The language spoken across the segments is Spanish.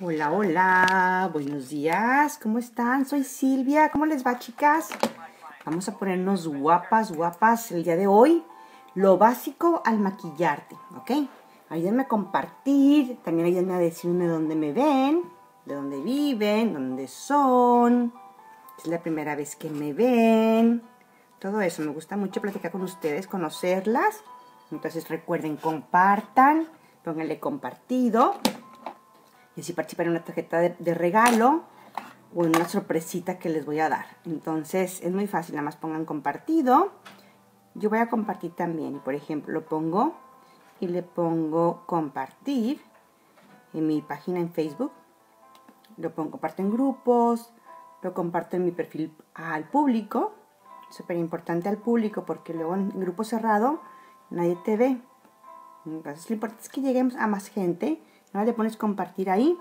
Hola, hola, buenos días, ¿cómo están? Soy Silvia, ¿cómo les va, chicas? Vamos a ponernos guapas, guapas el día de hoy. Lo básico al maquillarte, ¿ok? Ayúdenme a compartir, también ayúdenme a decirme dónde me ven, de dónde viven, dónde son, si es la primera vez que me ven. Todo eso, me gusta mucho platicar con ustedes, conocerlas. Entonces recuerden, compartan, pónganle compartido. Y así participan en una tarjeta de regalo o en una sorpresita que les voy a dar. Entonces es muy fácil, nada más pongan compartido. Yo voy a compartir también. Por ejemplo, lo pongo y le pongo compartir en mi página en Facebook. Lo pongo, comparto en grupos, lo comparto en mi perfil al público. Súper importante al público porque luego en grupo cerrado nadie te ve. Entonces lo importante es que lleguemos a más gente. Ahora le pones compartir ahí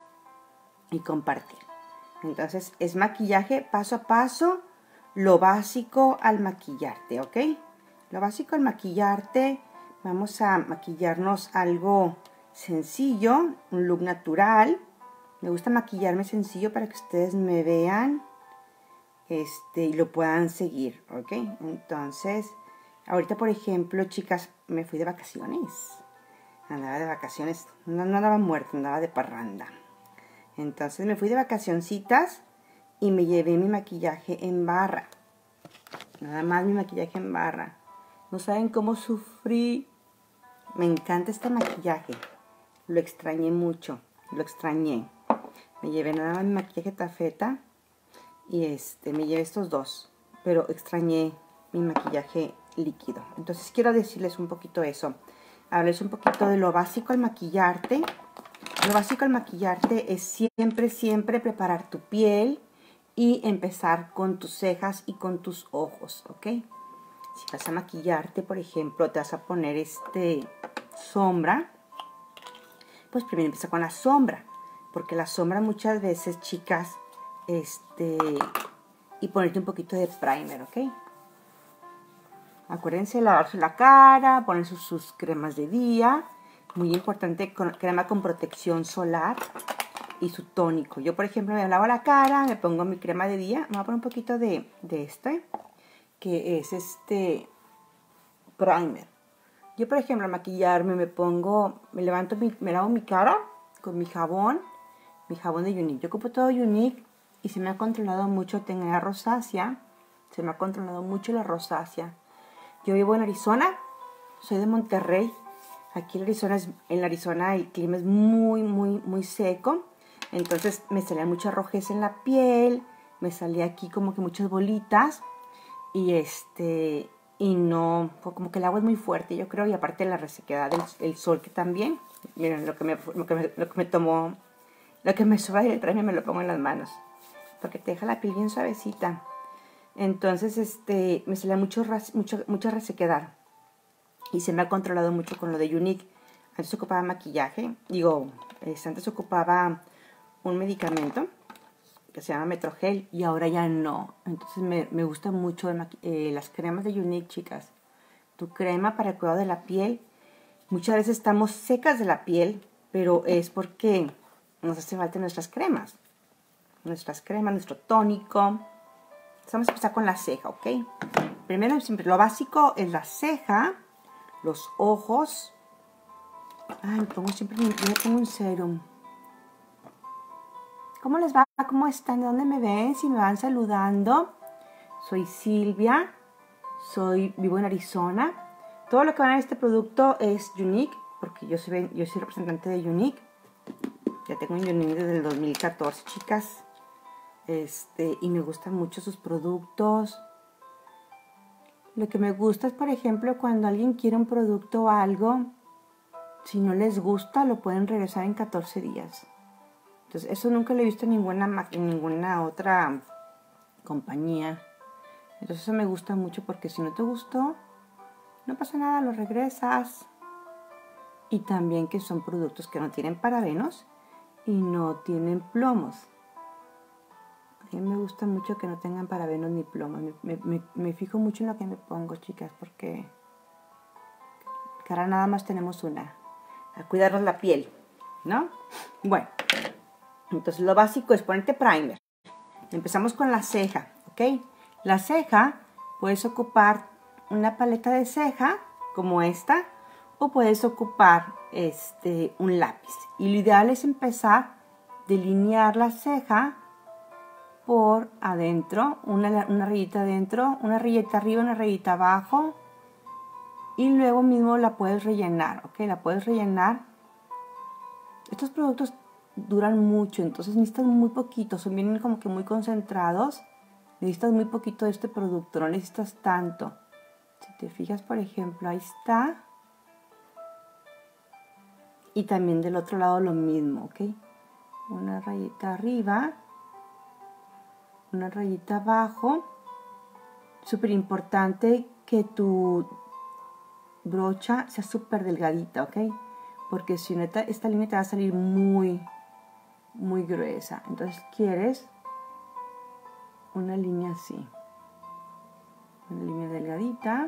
y compartir. Entonces es maquillaje paso a paso, lo básico al maquillarte, ¿ok? Lo básico al maquillarte, vamos a maquillarnos algo sencillo, un look natural. Me gusta maquillarme sencillo para que ustedes me vean y lo puedan seguir, ¿ok? Entonces, ahorita por ejemplo, chicas, me fui de vacaciones. Andaba de vacaciones, no andaba muerta, andaba de parranda. Entonces me fui de vacacioncitas y me llevé mi maquillaje en barra. Nada más mi maquillaje en barra. No saben cómo sufrí. Me encanta este maquillaje. Lo extrañé mucho, lo extrañé. Me llevé nada más mi maquillaje tafeta y me llevé estos dos. Pero extrañé mi maquillaje líquido. Entonces quiero decirles un poquito eso. Hablarles un poquito de lo básico al maquillarte. Lo básico al maquillarte es siempre preparar tu piel y empezar con tus cejas y con tus ojos, ¿ok? Si vas a maquillarte, por ejemplo, te vas a poner sombra, pues primero empieza con la sombra, porque la sombra muchas veces, chicas, y ponerte un poquito de primer, ¿ok? Acuérdense de lavarse la cara, poner sus cremas de día. Muy importante, crema con protección solar y su tónico. Yo, por ejemplo, me lavo la cara, me pongo mi crema de día. Me voy a poner un poquito de que es primer. Yo, por ejemplo, al maquillarme me lavo mi cara con mi jabón de Unique. Yo ocupo todo Unique y se me ha controlado mucho tener rosácea. Se me ha controlado mucho la rosácea. Yo vivo en Arizona, soy de Monterrey. Aquí en Arizona el clima es muy seco. Entonces me salía mucha rojez en la piel. Me salía aquí como que muchas bolitas. Y no, como que el agua es muy fuerte, yo creo. Y aparte la resequedad del sol que también. Miren, lo que me sobra del premio me lo pongo en las manos. Porque te deja la piel bien suavecita. Entonces, me salía mucha resequedad. Y se me ha controlado mucho con lo de Unique. Antes ocupaba maquillaje. Antes ocupaba un medicamento que se llama Metrogel y ahora ya no. Entonces me gustan mucho las cremas de Unique, chicas. Tu crema para el cuidado de la piel. Muchas veces estamos secas de la piel, pero es porque nos hace falta nuestras cremas. Nuestro tónico. Vamos a empezar con la ceja, ¿ok? Primero, siempre lo básico es la ceja, los ojos. Yo me pongo un serum. ¿Cómo les va? ¿Cómo están? ¿De dónde me ven? Si me van saludando. Soy Silvia. Vivo en Arizona. Todo lo que van a ver este producto es Unique, porque yo soy representante de Unique. Ya tengo un Unique desde el 2014, chicas. Y me gustan mucho sus productos. Lo que me gusta es, por ejemplo, cuando alguien quiere un producto o algo, si no les gusta, lo pueden regresar en 14 días. Entonces, eso nunca lo he visto en ninguna otra compañía. Entonces, eso me gusta mucho porque si no te gustó, no pasa nada, lo regresas. Y también que son productos que no tienen parabenos y no tienen plomos. A mí me gusta mucho que no tengan parabenos ni plomos. Me fijo mucho en lo que me pongo, chicas, porque cara nada más tenemos una. A cuidarnos la piel, ¿no? Bueno, Entonces lo básico es ponerte primer. Empezamos con la ceja, ¿ok? La ceja, puedes ocupar una paleta de ceja como esta o puedes ocupar un lápiz. Y lo ideal es empezar a delinear la ceja por adentro, una rayita adentro, una rayita arriba, una rayita abajo y luego mismo la puedes rellenar, ¿ok? La puedes rellenar. Estos productos duran mucho, entonces necesitas muy poquito, son vienen como que muy concentrados, necesitas muy poquito de este producto, no necesitas tanto. Si te fijas, por ejemplo, ahí está. Y también del otro lado lo mismo, ¿ok? Una rayita arriba, una rayita abajo. Súper importante que tu brocha sea súper delgadita, ¿ok? Porque si no, esta línea te va a salir muy gruesa. Entonces quieres una línea así, una línea delgadita.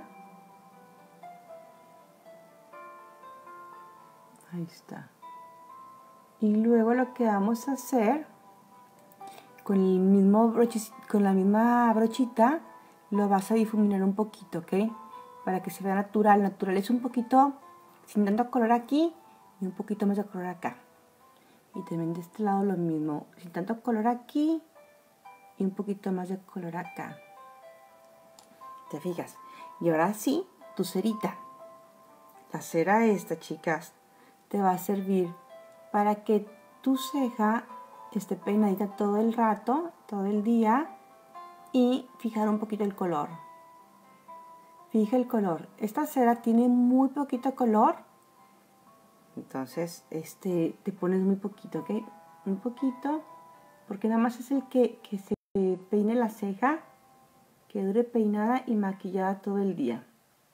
Ahí está. Y luego lo que vamos a hacer con el mismo con la misma brochita lo vas a difuminar un poquito, ¿ok? Para que se vea natural. Natural es un poquito sin tanto color aquí y un poquito más de color acá. Y también de este lado lo mismo, sin tanto color aquí y un poquito más de color acá. ¿Te fijas? Y ahora sí, tu cerita. La cera esta, chicas, te va a servir para que tu ceja esté peinadita todo el rato, todo el día, y fijar un poquito el color. Fija el color. Esta cera tiene muy poquito color, entonces te pones muy poquito, ¿ok? Un poquito, porque nada más es el que se peine la ceja, que dure peinada y maquillada todo el día.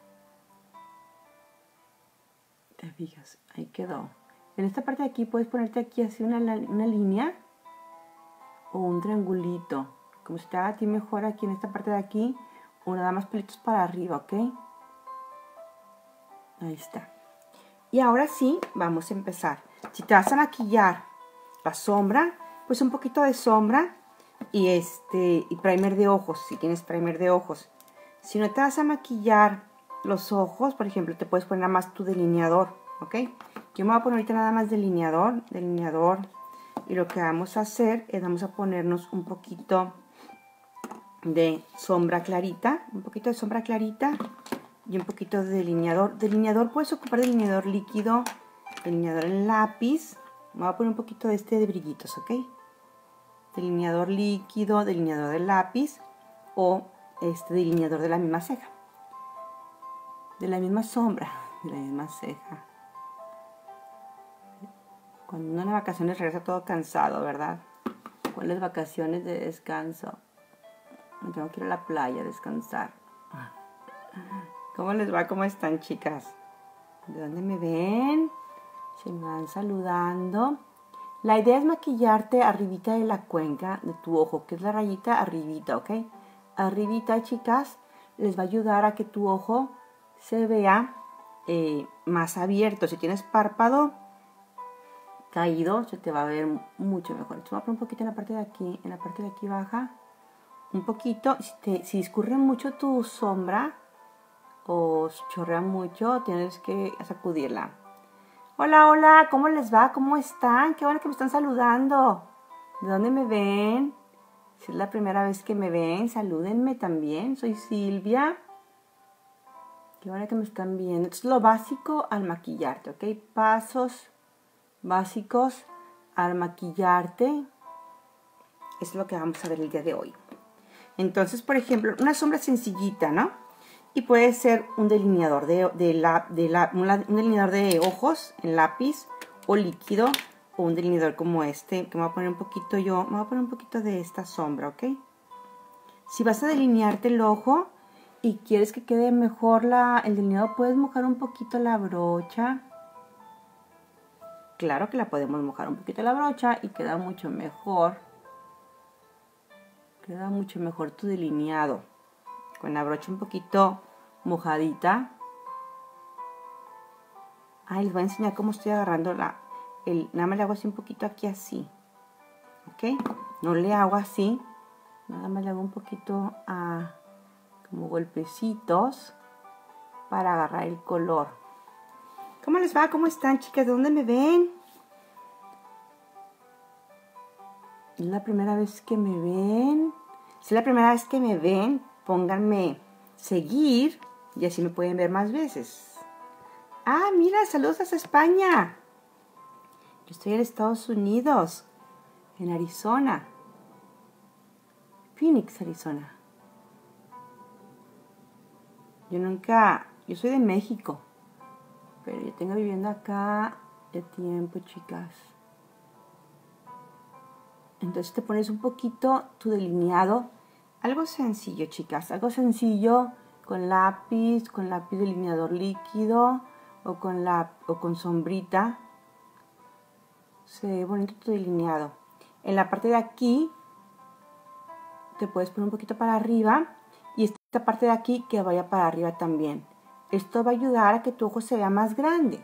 Te fijas, ahí quedó. En esta parte de aquí puedes ponerte aquí así una línea o un triangulito, como si te haga a ti mejor aquí en esta parte de aquí, o nada más pelitos para arriba, ¿ok? Ahí está. Y ahora sí, vamos a empezar. Si te vas a maquillar la sombra, pues un poquito de sombra y primer de ojos, si tienes primer de ojos. Si no te vas a maquillar los ojos, por ejemplo, te puedes poner nada más tu delineador, ¿ok? Yo me voy a poner ahorita nada más delineador, y lo que vamos a hacer es vamos a ponernos un poquito de sombra clarita, y un poquito de delineador. Delineador, puedes ocupar delineador líquido, delineador en lápiz. Me voy a poner un poquito de brillitos, ¿ok? Delineador líquido, delineador de lápiz o delineador de la misma ceja, de la misma sombra, de la misma ceja. Cuando uno en vacaciones regresa todo cansado, ¿verdad? ¿Cuáles vacaciones de descanso? Me tengo que ir a la playa a descansar. ¿Cómo les va? ¿Cómo están, chicas? ¿De dónde me ven? Se me van saludando. La idea es maquillarte arribita de la cuenca de tu ojo, que es la rayita arribita, ¿ok? Arribita, chicas, les va a ayudar a que tu ojo se vea más abierto. Si tienes párpado caído, se te va a ver mucho mejor. Entonces, voy a poner un poquito en la parte de aquí baja. Un poquito. Si discurre mucho tu sombra o chorrea mucho, tienes que sacudirla. Hola, hola, ¿cómo les va? ¿Cómo están? Qué bueno que me están saludando. ¿De dónde me ven? Si es la primera vez que me ven, salúdenme también. Soy Silvia. Qué bueno que me están viendo. Esto es lo básico al maquillarte, ¿ok? Pasos básicos al maquillarte. Es lo que vamos a ver el día de hoy. Entonces, por ejemplo, una sombra sencillita, ¿no? Y puede ser un delineador un delineador de ojos en lápiz o líquido, o un delineador como este, que me voy a poner un poquito me voy a poner un poquito de esta sombra, ¿ok? Si vas a delinearte el ojo y quieres que quede mejor el delineado, puedes mojar un poquito la brocha. Claro que la podemos mojar un poquito la brocha y queda mucho mejor. Queda mucho mejor tu delineado. Con la brocha un poquito mojadita. Les voy a enseñar cómo estoy agarrando nada más le hago así un poquito aquí así. ¿ok? No le hago así, nada más le hago un poquito como golpecitos para agarrar el color. ¿Cómo les va? ¿Cómo están, chicas? ¿De dónde me ven? ¿Es la primera vez que me ven? Si es la primera vez que me ven, pónganme seguir y así me pueden ver más veces. Ah, mira, saludos hasta España. Yo estoy en Estados Unidos, en Arizona. Phoenix, Arizona. Yo soy de México, pero yo tengo viviendo acá de tiempo, chicas. Entonces te pones un poquito tu delineado, algo sencillo, chicas, algo sencillo con lápiz delineador líquido o con sombrita. Se ve bonito tu delineado. En la parte de aquí te puedes poner un poquito para arriba y esta parte de aquí que vaya para arriba también. Esto va a ayudar a que tu ojo se vea más grande.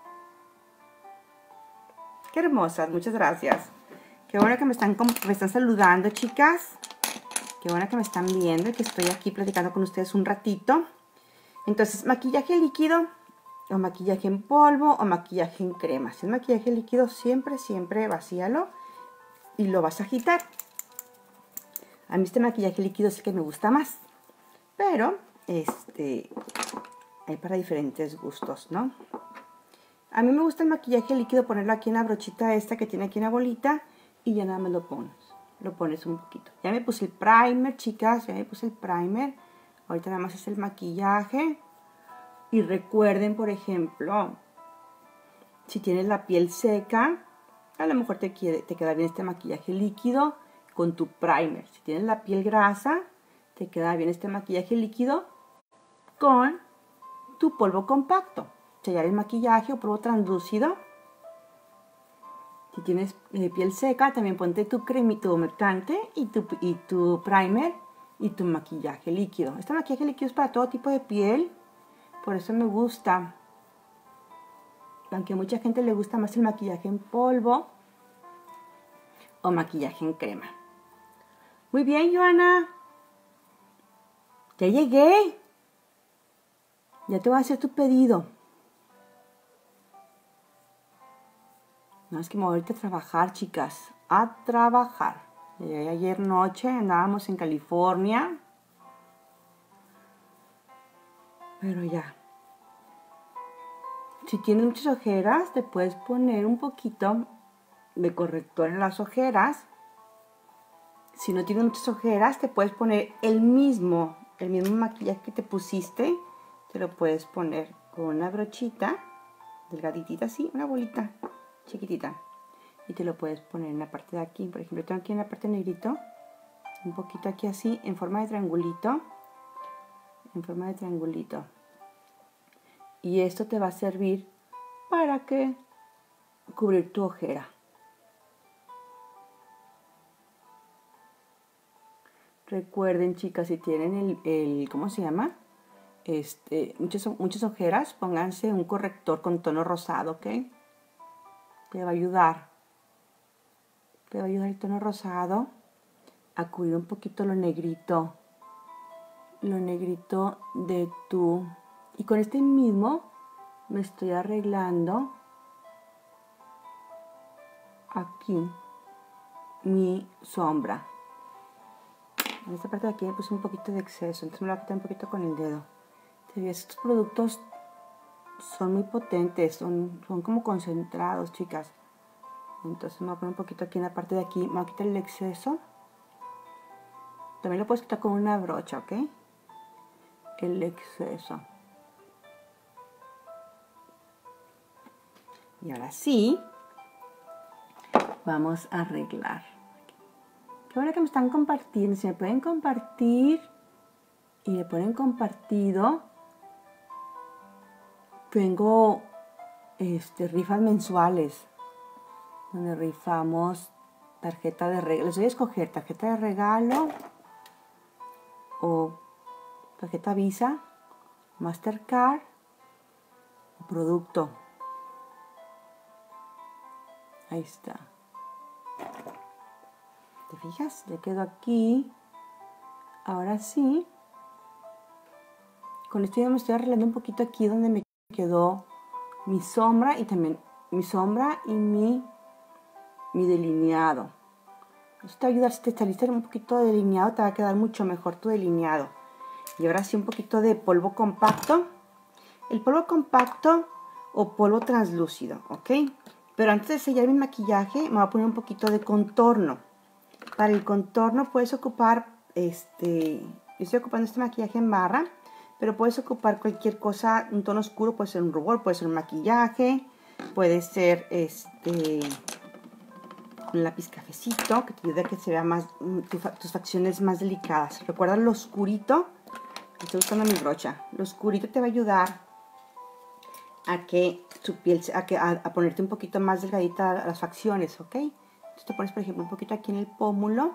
Qué hermosas, muchas gracias. Qué bueno que me están saludando, chicas. Qué bueno que me están viendo y que estoy aquí platicando con ustedes un ratito. Entonces, maquillaje líquido o maquillaje en polvo o maquillaje en crema. Si es maquillaje líquido, siempre vacíalo y lo vas a agitar. A mí este maquillaje líquido es el que me gusta más. Pero, hay para diferentes gustos, ¿no? A mí me gusta el maquillaje líquido, ponerlo aquí en la brochita esta que tiene aquí una bolita y ya nada más lo pones un poquito. Ya me puse el primer, chicas, ya me puse el primer. Ahorita nada más es el maquillaje. Y recuerden, por ejemplo, si tienes la piel seca, a lo mejor te queda bien este maquillaje líquido con tu primer. Si tienes la piel grasa, te queda bien este maquillaje líquido con tu polvo compacto. Sellar el maquillaje o polvo translúcido. Si tienes piel seca, también ponte tu cremito humectante y tu primer y tu maquillaje líquido. Este maquillaje líquido es para todo tipo de piel, por eso me gusta. Aunque a mucha gente le gusta más el maquillaje en polvo o maquillaje en crema. Muy bien, Joana. Ya llegué. Ya te voy a hacer tu pedido. No, es que me voy a ir a trabajar, chicas. A trabajar. Llegué ayer noche, andábamos en California. Pero ya. Si tienes muchas ojeras, te puedes poner un poquito de corrector en las ojeras. Si no tienes muchas ojeras, te puedes poner el mismo maquillaje que te pusiste. Te lo puedes poner con una brochita, delgaditita así, una bolita chiquitita. Y te lo puedes poner en la parte de aquí. Por ejemplo, tengo aquí en la parte negrito, un poquito aquí así, en forma de triangulito. En forma de triangulito. Y esto te va a servir para cubrir tu ojera. Recuerden, chicas, si tienen ¿cómo se llama? Muchas ojeras, pónganse un corrector con tono rosado, ¿ok? Te va a ayudar. Te va a ayudar el tono rosado a cubrir un poquito lo negrito de tu... Y con este mismo me estoy arreglando aquí mi sombra. En esta parte de aquí me puse un poquito de exceso, entonces me lo voy a quitar un poquito con el dedo. Estos productos son muy potentes, son como concentrados, chicas. Entonces me voy a poner un poquito aquí en la parte de aquí, me voy a quitar el exceso. También lo puedes quitar con una brocha, ¿ok? El exceso. Y ahora sí, vamos a arreglar. Qué bueno que me están compartiendo. Si me pueden compartir y le ponen compartido, tengo rifas mensuales donde rifamos tarjeta de regalo. Les voy a escoger tarjeta de regalo o tarjeta Visa, Mastercard o producto. Ahí está. ¿Te fijas? Ya quedó aquí. Ahora sí. Con esto ya me estoy arreglando un poquito aquí donde me quedó mi sombra y también mi sombra y mi delineado. Esto te va a ayudar, si te saliste un poquito de delineado, te va a quedar mucho mejor tu delineado. Y ahora sí un poquito de polvo compacto. El polvo compacto o polvo translúcido, ¿ok? Pero antes de sellar mi maquillaje, me voy a poner un poquito de contorno. Para el contorno puedes ocupar, yo estoy ocupando este maquillaje en barra, pero puedes ocupar cualquier cosa, un tono oscuro, puede ser un rubor, puede ser un maquillaje, puede ser un lápiz cafecito, que te ayude a que se vea más, tus facciones más delicadas. Recuerda lo oscurito, estoy usando mi brocha, lo oscurito te va a ayudar a que tu piel, a ponerte un poquito más delgadita a las facciones, ¿ok? Entonces te pones, por ejemplo, un poquito aquí en el pómulo.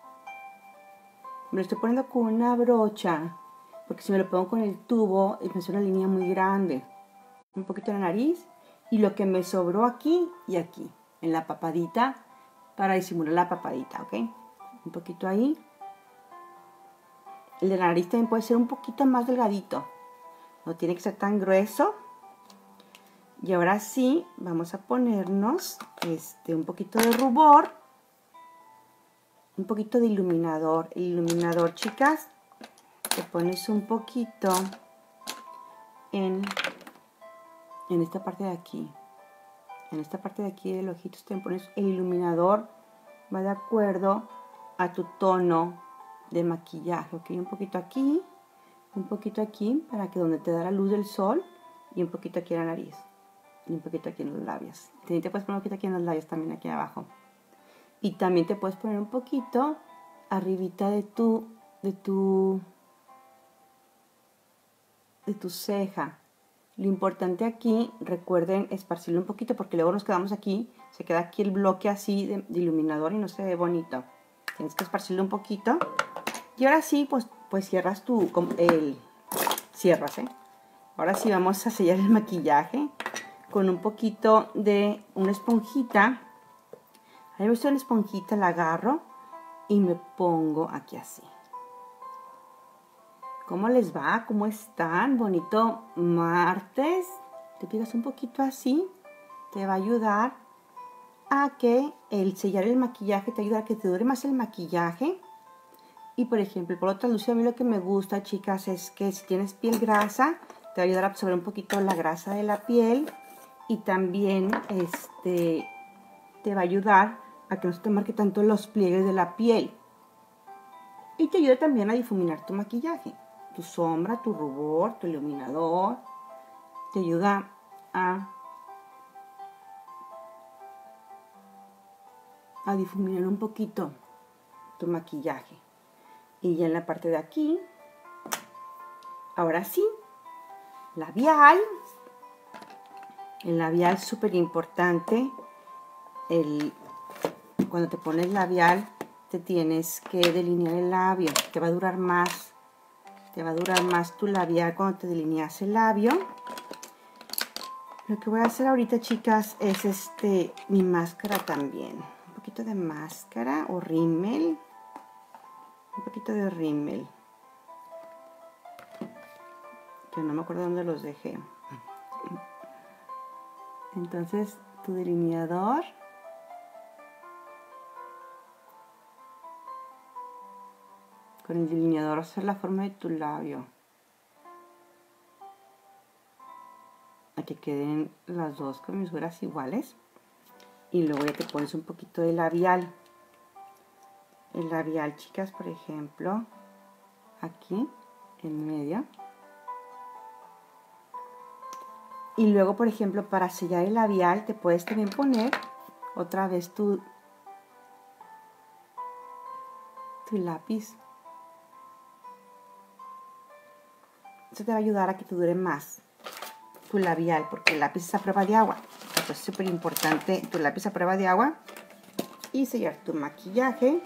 Me lo estoy poniendo con una brocha, porque si me lo pongo con el tubo, me hace una línea muy grande. Un poquito en la nariz y lo que me sobró aquí y aquí, en la papadita, para disimular la papadita, ¿ok? Un poquito ahí. El de la nariz también puede ser un poquito más delgadito. No tiene que ser tan grueso. Y ahora sí, vamos a ponernos un poquito de rubor, un poquito de iluminador. El iluminador, chicas, te pones un poquito en esta parte de aquí. En esta parte de aquí del ojito te pones el iluminador, va de acuerdo a tu tono de maquillaje, ¿ok? Un poquito aquí, para que donde te da la luz del sol, y un poquito aquí en la nariz. Y un poquito aquí en los labios. También te puedes poner un poquito aquí en los labios, también aquí abajo. Y también te puedes poner un poquito arribita de tu ceja. Lo importante aquí, recuerden esparcirlo un poquito, porque luego nos quedamos aquí, se queda aquí el bloque así de iluminador y no se ve bonito. Tienes que esparcirlo un poquito. Y ahora sí, pues cierras cierras, ¿eh? Ahora sí vamos a sellar el maquillaje con un poquito de una esponjita. A mí me gusta una esponjita, la agarro y me pongo aquí así. ¿Cómo les va? ¿Cómo están? Bonito martes. Te pegas un poquito así. Te va a ayudar a que el sellar el maquillaje te ayuda a que te dure más el maquillaje. Y por ejemplo, el polvo translúcido, a mí lo que me gusta, chicas, es que si tienes piel grasa, te va a ayudar a absorber un poquito la grasa de la piel. Y también te va a ayudar a que no se te marque tanto los pliegues de la piel. Y te ayuda también a difuminar tu maquillaje, tu sombra, tu rubor, tu iluminador. Te ayuda a difuminar un poquito tu maquillaje. Y ya en la parte de aquí, ahora sí, labial. El labial es súper importante. Cuando te pones labial, te tienes que delinear el labio. Te va a durar más. Te va a durar más tu labial cuando te delineas el labio. Lo que voy a hacer ahorita, chicas, es mi máscara también. Un poquito de máscara o rímel. Un poquito de rímel. Que no me acuerdo dónde los dejé. Entonces, tu delineador. Con el delineador hacer la forma de tu labio. A que queden las dos comisuras iguales. Y luego ya te pones un poquito de labial. El labial, chicas, por ejemplo, aquí en medio. Y luego, por ejemplo, para sellar el labial, te puedes también poner otra vez tu lápiz. Eso te va a ayudar a que te dure más tu labial, porque el lápiz es a prueba de agua. Entonces es súper importante tu lápiz a prueba de agua. Y sellar tu maquillaje.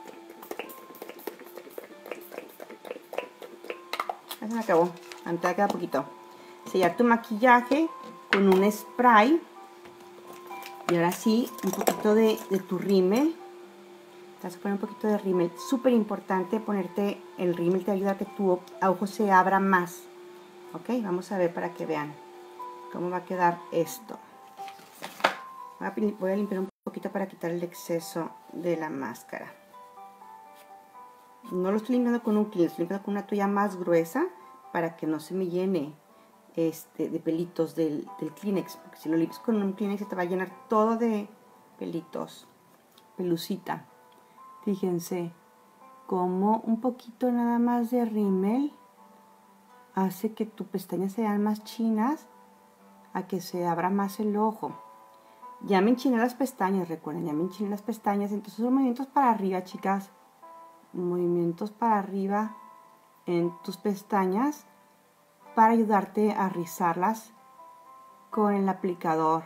Ya se me acabó, antes queda poquito. Sellar tu maquillaje con un spray. Y ahora sí, un poquito de tu rímel. Te vas a poner un poquito de rímel. Súper importante ponerte el rímel, te ayuda a que tu ojo se abra más. Ok, vamos a ver para que vean cómo va a quedar esto. Voy a limpiar un poquito para quitar el exceso de la máscara. No lo estoy limpiando con un Kleenex, estoy limpiando con una toalla más gruesa para que no se me llene de pelitos del Kleenex. Porque si lo limpias con un Kleenex se te va a llenar todo de pelitos, pelucita. Fíjense como un poquito nada más de rímel hace que tus pestañas sean más chinas, a que se abra más el ojo. Ya me enchiné las pestañas, recuerden, ya me enchiné las pestañas. Entonces son movimientos para arriba, chicas. Movimientos para arriba en tus pestañas para ayudarte a rizarlas con el aplicador.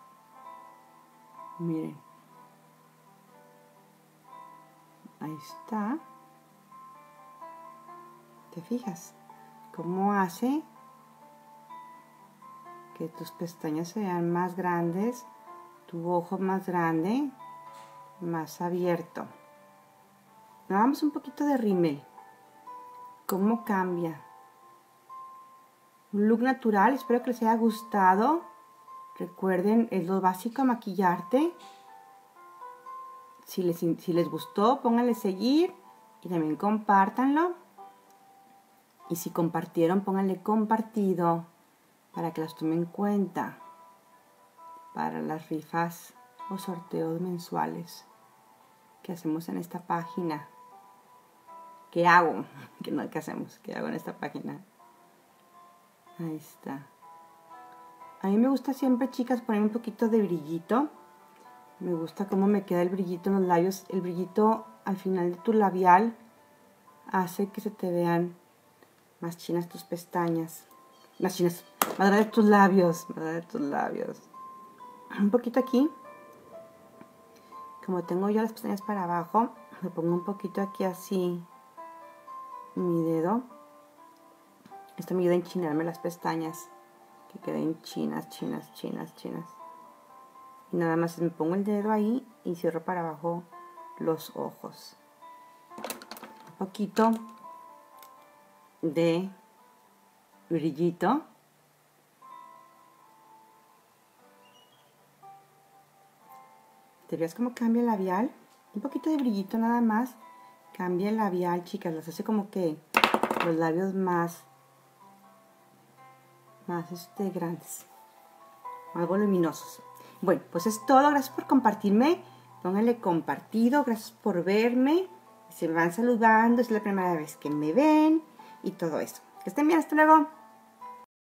Miren. Ahí está. ¿Te fijas? Cómo hace que tus pestañas sean más grandes, tu ojo más grande, más abierto. Hagamos un poquito de rímel. ¿Cómo cambia? Un look natural. Espero que les haya gustado. Recuerden, es lo básico a maquillarte. Si les gustó, pónganle seguir y también compártanlo. Y si compartieron, pónganle compartido para que las tomen en cuenta para las rifas o sorteos mensuales que hacemos en esta página. ¿Qué hago? ¿Qué hacemos? ¿Qué hago en esta página? Ahí está. A mí me gusta siempre, chicas, poner un poquito de brillito. Me gusta cómo me queda el brillito en los labios. El brillito al final de tu labial hace que se te vean más chinas tus pestañas. Más chinas. Más grandes tus labios. Más grandes tus labios. Un poquito aquí. Como tengo yo las pestañas para abajo, le pongo un poquito aquí así mi dedo. Esto me ayuda a enchinarme las pestañas. Que queden chinas, chinas, chinas, chinas. Y nada más me pongo el dedo ahí y cierro para abajo los ojos. Un poquito de brillito. ¿Te ves cómo cambia el labial? Un poquito de brillito nada más. Cambia el labial, chicas. Las hace como que los labios más grandes. Más voluminosos. Bueno, pues es todo. Gracias por compartirme. Pónganle compartido. Gracias por verme. Se me van saludando. Es la primera vez que me ven. Y todo eso. Que estén bien. Hasta luego.